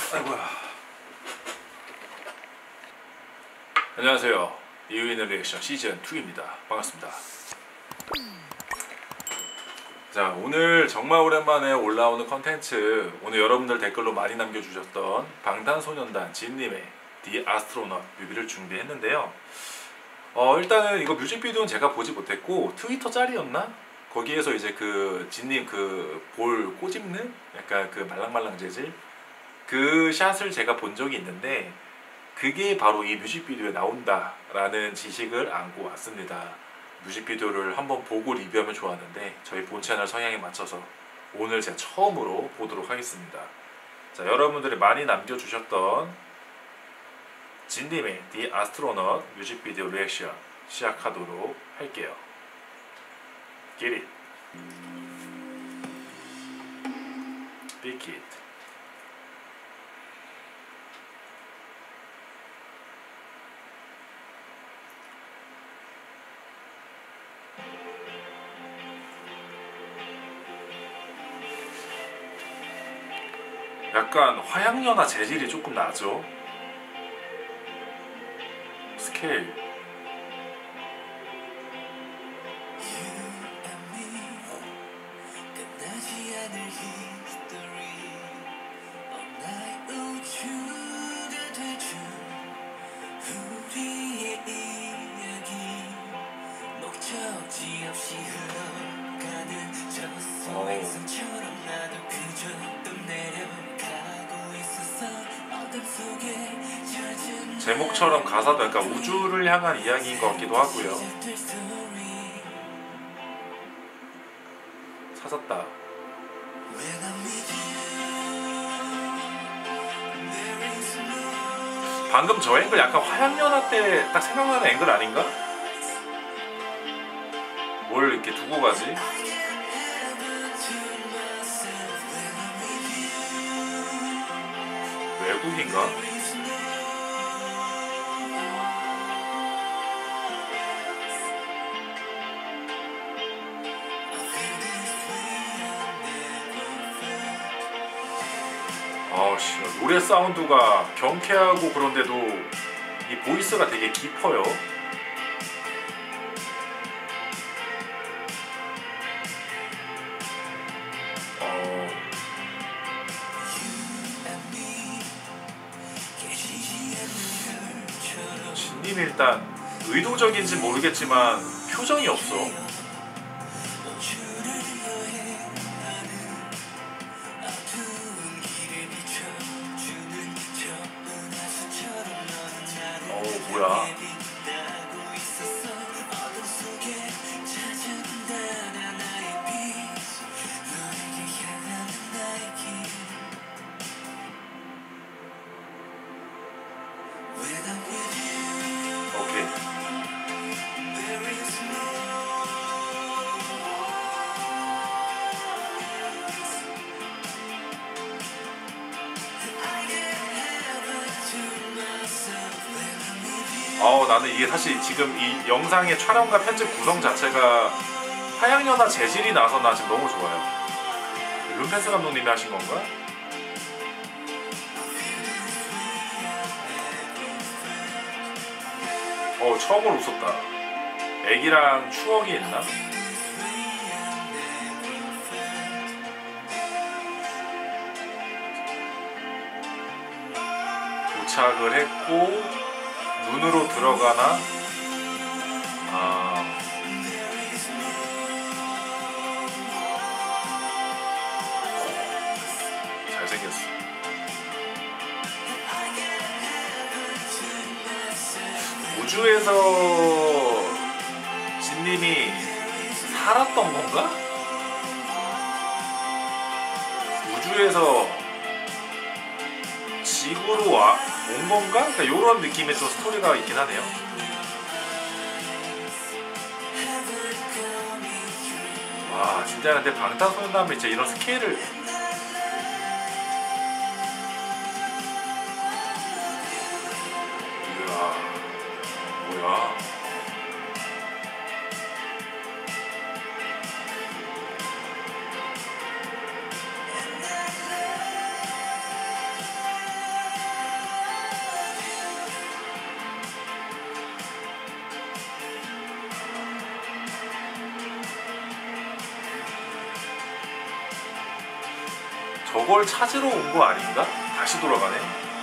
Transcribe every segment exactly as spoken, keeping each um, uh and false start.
아이고야. 안녕하세요. 이유인의 리액션 시즌 이입니다. 반갑습니다. 자, 오늘 정말 오랜만에 올라오는 컨텐츠, 오늘 여러분들 댓글로 많이 남겨주셨던 방탄소년단 진님의 The Astronaut 뮤비를 준비했는데요. 어, 일단은 이거 뮤직비디오는 제가 보지 못했고 트위터 짤이었나? 거기에서 이제 그 진님 그 볼 꼬집는 약간 그 말랑말랑 재질 그 샷을 제가 본 적이 있는데, 그게 바로 이 뮤직비디오에 나온다라는 지식을 안고 왔습니다. 뮤직비디오를 한번 보고 리뷰하면 좋았는데 저희 본 채널 성향에 맞춰서 오늘 제가 처음으로 보도록 하겠습니다. 자, 여러분들이 많이 남겨주셨던 진님의 The Astronaut 뮤직비디오 리액션 시작하도록 할게요. Get it. Big it. 약간 화양연화 재질이 조금 나죠? 스케일. 제목처럼 가사도 약간 우주를 향한 이야기인 것 같기도 하고요. 찾았다. 방금 저 앵글 약간 화양연화 때 딱 생각나는 앵글 아닌가? 뭘 이렇게 두고 가지? 외국인가? 아우씨, 노래 사운드가 경쾌하고 그런데도 이 보이스가 되게 깊어요. 어... 진님이 일단 의도적인지 모르겠지만 표정이 없어. 뭐야? 오케이. 어, 나는 이게 사실 지금 이 영상의 촬영과 편집 구성 자체가 화양연화 재질이 나서 나 지금 너무 좋아요. 룸펜스 감독님이 하신 건가? 어, 처음으로 웃었다. 애기랑 추억이 있나? 도착을 했고 눈으로 들어가나? 아... 잘생겼어. 우주에서 진님이 살았던 건가? 우주에서 지구로 와, 온 건가? 그러니까 이런 느낌의 좀 스토리가 있긴 하네요. 와, 진짜 근데 방탄소년단 하면 진짜 이런 스케일을 이야, 뭐야? 저걸 찾으러 온 거 아닌가? 다시 돌아가네.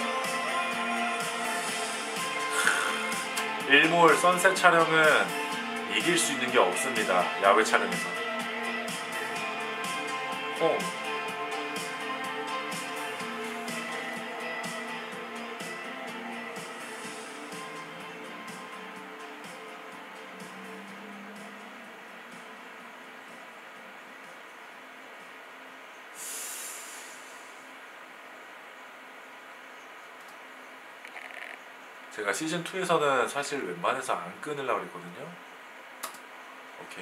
일몰 선셋 촬영은 이길 수 있는 게 없습니다. 야외 촬영에서. 어. 제가 시즌이에서는 사실 웬만해서 안 끊으려고 했거든요. 오케이.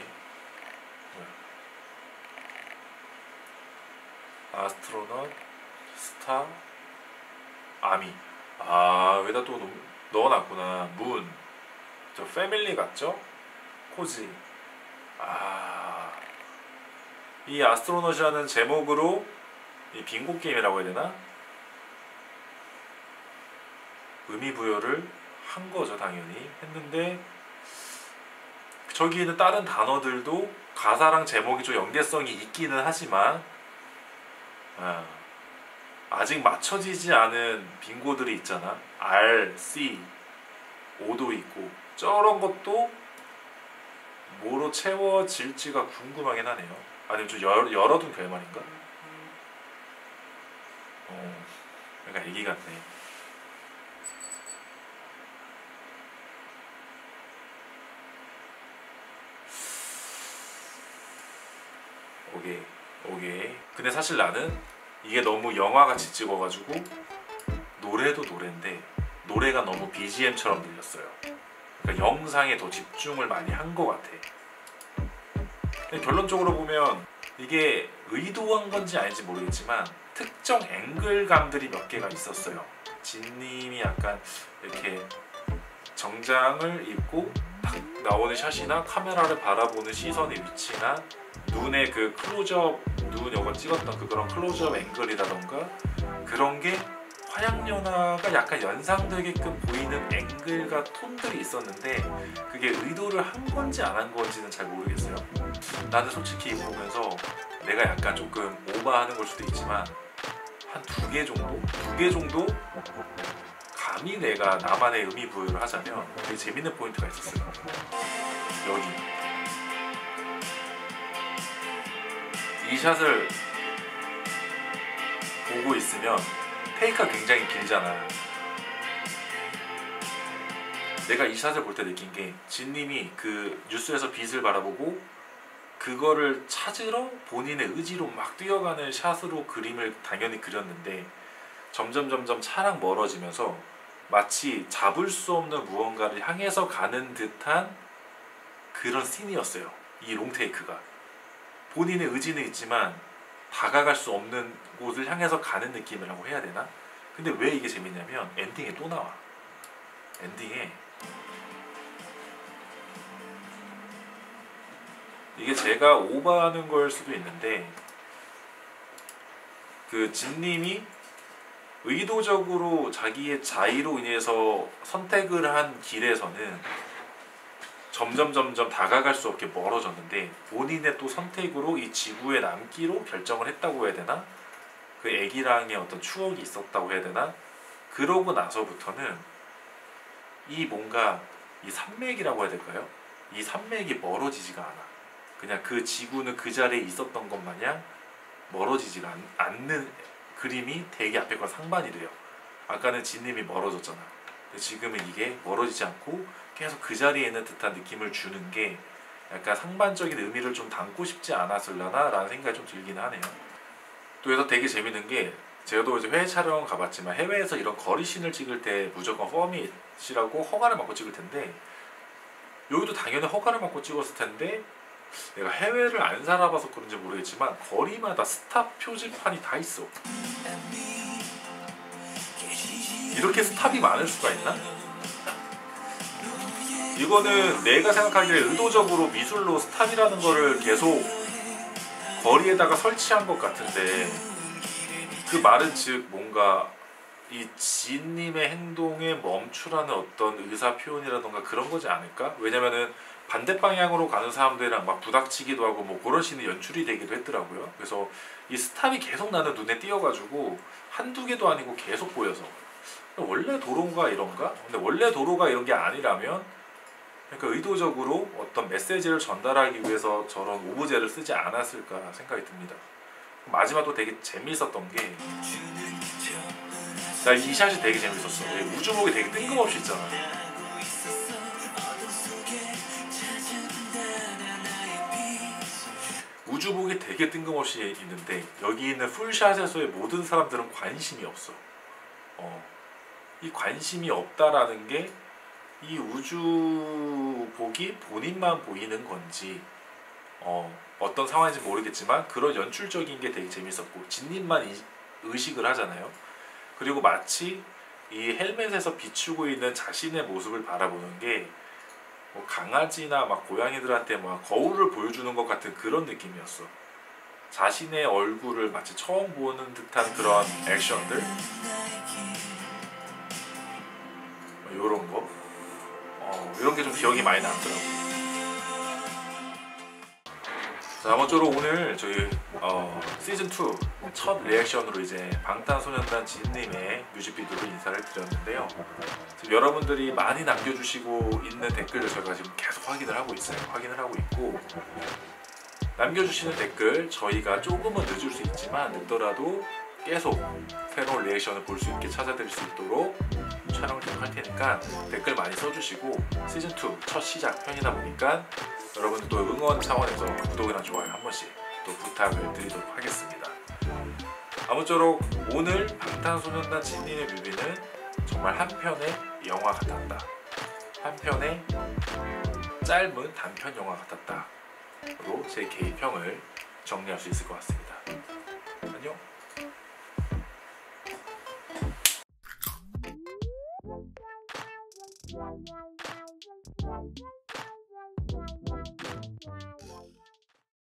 뭐야. 아스트로넛, 스타, 아미. 아, 여기다 또 넣어놨구나. 문. 저 패밀리 같죠? 코지. 아, 이 아스트로넛이라는 제목으로 이 빙고 게임이라고 해야 되나? 의미 부여를 한 거죠. 당연히 했는데 저기 있는 다른 단어들도 가사랑 제목이 좀 연계성이 있기는 하지만 아, 아직 맞춰지지 않은 빙고들이 있잖아. R, C, O도 있고 저런 것도 뭐로 채워질지가 궁금하긴 하네요. 아니면 좀 열, 열어둔 결말인가? 어, 약간 애기 같네. 오케이, 오케이. 근데 사실 나는 이게 너무 영화같이 찍어가지고 노래도 노래인데 노래가 너무 비지엠처럼 들렸어요. 그러니까 영상에 더 집중을 많이 한 것 같아. 근데 결론적으로 보면 이게 의도한 건지 아닌지 모르겠지만 특정 앵글감들이 몇 개가 있었어요. 진님이 약간 이렇게 정장을 입고 딱 나오는 샷이나 카메라를 바라보는 시선의 위치나 눈의 그 클로즈업, 눈 요거 찍었던 그 그런 클로즈업 앵글이라던가 그런 게 화양연화가 약간 연상되게끔 보이는 앵글과 톤들이 있었는데 그게 의도를 한 건지 안 한 건지는 잘 모르겠어요. 나는 솔직히 이거 보면서 내가 약간 조금 오버하는 걸 수도 있지만 한 두 개 정도? 두 개 정도? 감히 내가 나만의 의미 부여를 하자면 되게 재밌는 포인트가 있었어요. 여기 이 샷을 보고 있으면 테이크가 굉장히 길잖아. 내가 이 샷을 볼 때 느낀 게 진님이 그 뉴스에서 빛을 바라보고 그거를 찾으러 본인의 의지로 막 뛰어가는 샷으로 그림을 당연히 그렸는데 점점 점점 차랑 멀어지면서 마치 잡을 수 없는 무언가를 향해서 가는 듯한 그런 씬이었어요. 이 롱테이크가 본인의 의지는 있지만 다가갈 수 없는 곳을 향해서 가는 느낌이라고 해야 되나? 근데 왜 이게 재밌냐면 엔딩에 또 나와. 엔딩에 이게 제가 오버하는 걸 수도 있는데 그 진님이 의도적으로 자기의 자의로 인해서 선택을 한 길에서는 점점 점점 다가갈 수 없게 멀어졌는데 본인의 또 선택으로 이 지구에 남기로 결정을 했다고 해야 되나? 그 애기랑의 어떤 추억이 있었다고 해야 되나? 그러고 나서부터는 이 뭔가 이 산맥이라고 해야 될까요? 이 산맥이 멀어지지가 않아. 그냥 그 지구는 그 자리에 있었던 것 마냥 멀어지지가 않, 않는 그림이 되게 앞에 건 상반이 돼요. 아까는 진님이 멀어졌잖아. 근데 지금은 이게 멀어지지 않고 계속 그 자리에 있는 듯한 느낌을 주는 게 약간 상반적인 의미를 좀 담고 싶지 않았을라나 라는 생각이 좀 들긴 하네요. 또 여기서 되게 재밌는 게 제가 또 이제 해외 촬영 가봤지만 해외에서 이런 거리씬을 찍을 때 무조건 퍼밋이라고 허가를 받고 찍을 텐데 여기도 당연히 허가를 받고 찍었을 텐데 내가 해외를 안 살아봐서 그런지 모르겠지만 거리마다 스탑 표지판이 다 있어. 이렇게 스탑이 많을 수가 있나? 이거는 내가 생각하기에 의도적으로 미술로 스탑이라는 거를 계속 거리에다가 설치한 것 같은데 그 말은 즉 뭔가 이 진님의 행동에 멈추라는 어떤 의사 표현이라던가 그런 거지 않을까? 왜냐면은 반대 방향으로 가는 사람들이랑 막 부닥치기도 하고 뭐 그런 씬이 연출이 되기도 했더라고요. 그래서 이 스탑이 계속 나는 눈에 띄어가지고 한두 개도 아니고 계속 보여서 원래 도로가 이런가? 근데 원래 도로가 이런 게 아니라면 그러니까 의도적으로 어떤 메시지를 전달하기 위해서 저런 오브제를 쓰지 않았을까 생각이 듭니다. 마지막도 되게 재미있었던 게 나 이 샷이 되게 재밌었어. 우주복이 되게 뜬금없이 있잖아. 우주복이 되게 뜬금없이 있는데 여기 있는 풀샷에서의 모든 사람들은 관심이 없어. 어, 이 관심이 없다라는 게 이 우주복이 본인만 보이는 건지 어, 어떤 상황인지 모르겠지만 그런 연출적인 게 되게 재밌었고 진님만 이, 의식을 하잖아요. 그리고 마치 이 헬멧에서 비추고 있는 자신의 모습을 바라보는 게 뭐 강아지나 막 고양이들한테 막 거울을 보여주는 것 같은 그런 느낌이었어. 자신의 얼굴을 마치 처음 보는 듯한 그런 액션들, 뭐 이런 거, 어, 이런 게 좀 기억이 많이 남더라고요. 자, 아무쪼록 오늘 저희 어, 시즌 투 첫 리액션으로 이제 방탄소년단 진님의 뮤직비디오로 인사를 드렸는데요. 지금 여러분들이 많이 남겨주시고 있는 댓글을 저희가 지금 계속 확인을 하고 있어요. 확인을 하고 있고 남겨주시는 댓글 저희가 조금은 늦을 수 있지만 늦더라도 계속 새로운 리액션을 볼 수 있게 찾아드릴 수 있도록 촬영을 계속 할 테니까 댓글 많이 써주시고 시즌 투 첫 시작 편이다 보니까 여러분들도 응원 차원에서 구독이나 좋아요 한 번씩 또 부탁을 드리도록 하겠습니다. 아무쪼록 오늘 방탄소년단 진님의 뮤비는 정말 한 편의 영화 같았다. 한 편의 짧은 단편 영화 같았다. 로 제 개인평을 정리할 수 있을 것 같습니다. 안녕.